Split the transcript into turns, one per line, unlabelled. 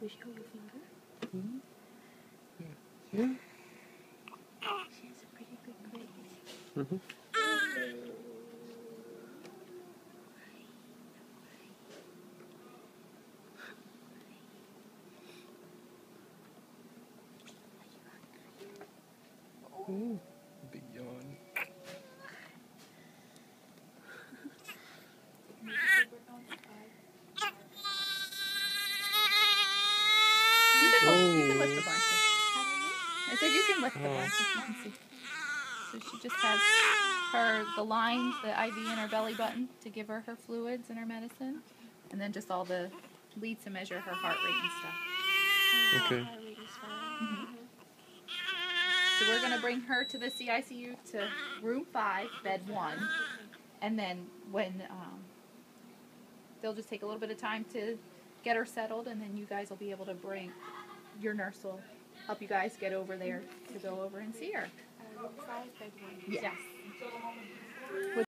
We show your finger.
Mm-hmm. Yeah.
She has a pretty big crate.
Mm-hmm. Ooh, big yawn.
You can lift the blanket. I said you can lift the blanket. You can see. So she just has the lines, the IV in her belly button to give her her fluids and her medicine, and then just all the leads to measure her heart rate and stuff.
Okay.
So we're going to bring her to the CICU to room 5, bed 1, and then when they'll just take a little bit of time to get her settled, and then you guys will be able to your nurse will help you guys get over there to go over and see her.
Room 5, bed 1.
Yes.